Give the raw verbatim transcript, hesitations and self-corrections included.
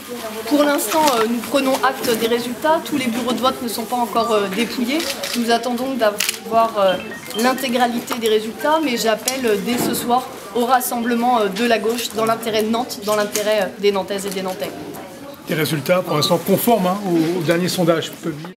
Pour l'instant, nous prenons acte des résultats. Tous les bureaux de vote ne sont pas encore dépouillés. Nous attendons d'avoir l'intégralité des résultats, mais j'appelle dès ce soir au rassemblement de la gauche dans l'intérêt de Nantes, dans l'intérêt des Nantaises et des Nantais. Des résultats pour l'instant conformes hein, au, au dernier sondage publié.